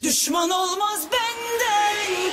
Düşman olmaz benden.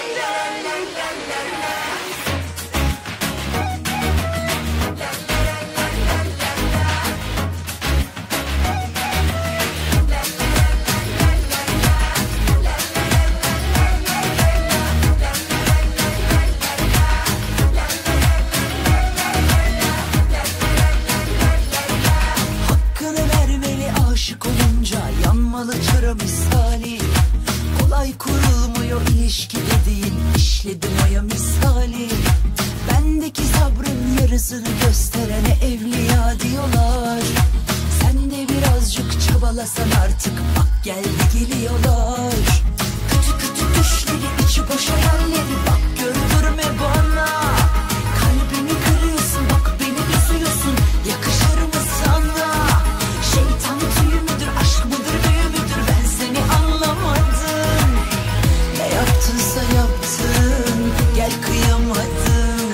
Hakkını vermeli aşık olunca, yanmalı çıra misali. Kolay kurulmuyor ilişki dediğin, işledim aya misali. Bendeki sabrın yarısını gösterene evliya diyorlar. Sen de birazcık çabalasan artık, bak geldi geliyorlar. Kötü kötü düşleri, içi boş hayalleri, bak gördürme bana. Kalbimi kırıyorsun, bak beni üzüyorsun, yakışır mı sana? Şeytan tüyü müdür, aşk mıdır, büyü müdür, ben seni anlamadım. Ne yaptınsa yaptın, gel kıyamadım.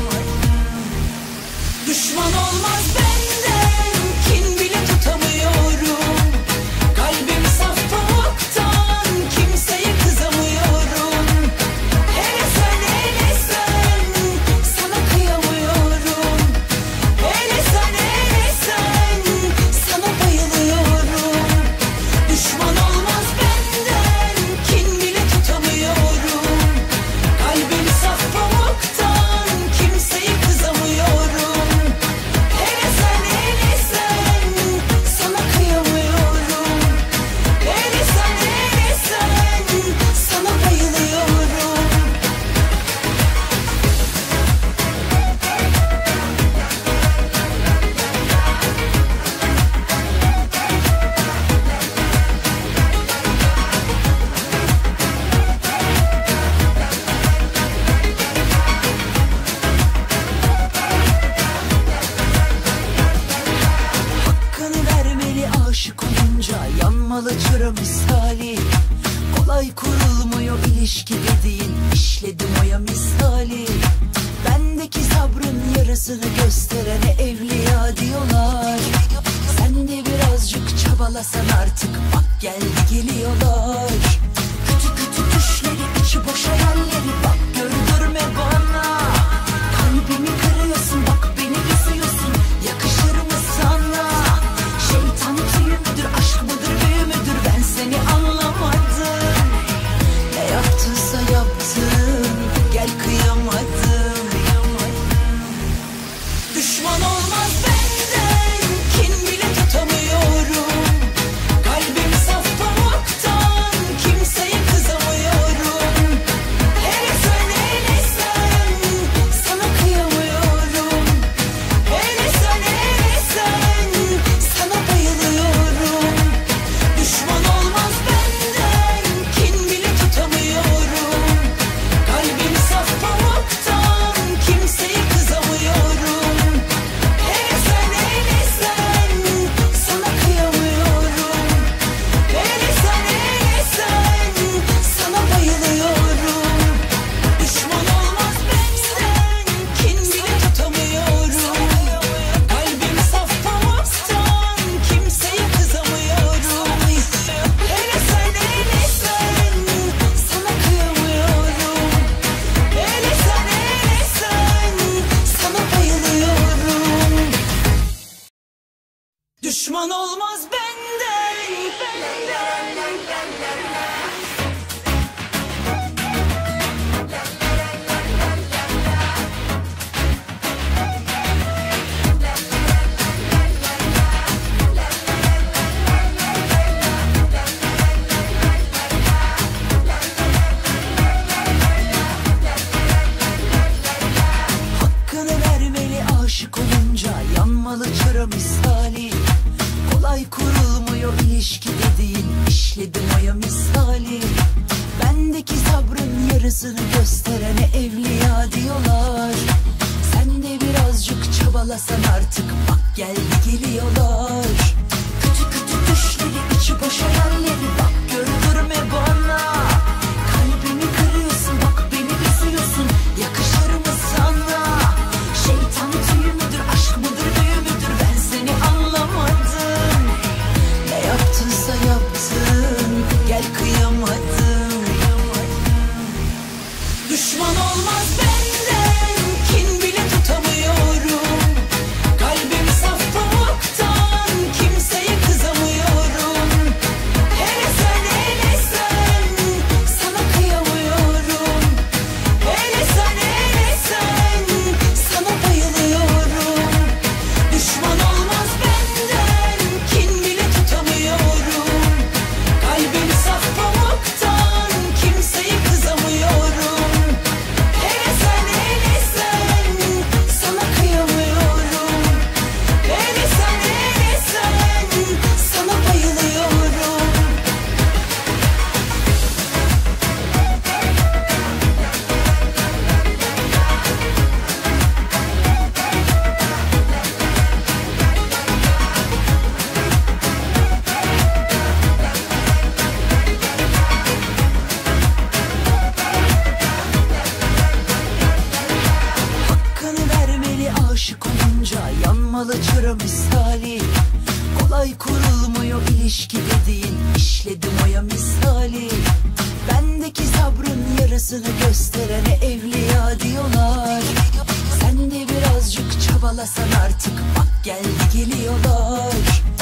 Düşman olmaz benden, kin bile tutamıyorum. Kalbim saf pamuktan, kimseye kızamıyorum. Hele sen, sana kıyamıyorum. Hele sen, sana bayılıyorum. Düşman olmaz benden, kin bile tutamıyorum. Kalbim saf pamuktan, kimseye kızamıyorum. Hele sen, sana kıyamıyorum. Hele sen, sana bayılıyorum. Hakkını vermeli aşık olunca, yanmalı çıra misali. Kolay kurulmuyor ilişki dediğin, işledim oya misali. Bendeki sabrın yarısını gösterene evliya diyorlar. Sen de birazcık çabalasan artık, bak geldi geliyorlar. Kötü kötü düşleri, içi boş hayalleri, bak gördürme bana. Kalbimi kırıyorsun, bak beni üzüyorsun, yakışır mı sana? Şeytan tüyü müdür, aşk mıdır, büyü müdür, ben seni anlamadım. Ne yaptınsa yaptın, gel kıyamadım. Düşman olmaz benden, kin bile tutamıyorum. Kalbim saf pamuktan, kimseye kızamıyorum. Hele sen, sana kıyamıyorum. Hele sen, sana bayılıyorum. Düşman olmaz benden, kin bile tutamıyorum. Kalbim saf pamuktan, kimseye kızamıyorum. Hele sen, sana kıyamıyorum. Hele sen, sana bayılıyorum. Düşman olmaz benden, kin bile tutamıyorum. Kalbim saf pamuktan, kimseye kızamıyorum. Hele sen, sana kıyamıyorum. Hele sen, sana bayılıyorum. Düşman olmaz benden. Hakkını vermeli aşık olunca, yanmalı çıra misali. Kolay kurulmuyor ilişki dediğin, işledim aya misali. Bendeki sabrın yarısını gösterene evliya diyorlar. Sen de birazcık çabalasan artık, bak geldi geliyorlar. Kötü kötü düşleri, içi boş hayalleri, bak gördürme bana. Kalbimi kırıyorsun, bak beni üzüyorsun, yakışır mı sana? Şeytan tüyü müdür, aşk mıdır, büyü müdür, ben seni anlamadım. Ne yaptınsa yaptın, gel kıyamadım. ilişki dediğin işledim oya misali. Bendeki sabrın yarısını gösterene evliya diyorlar. Sen de birazcık çabalasan artık, bak geldi geliyorlar.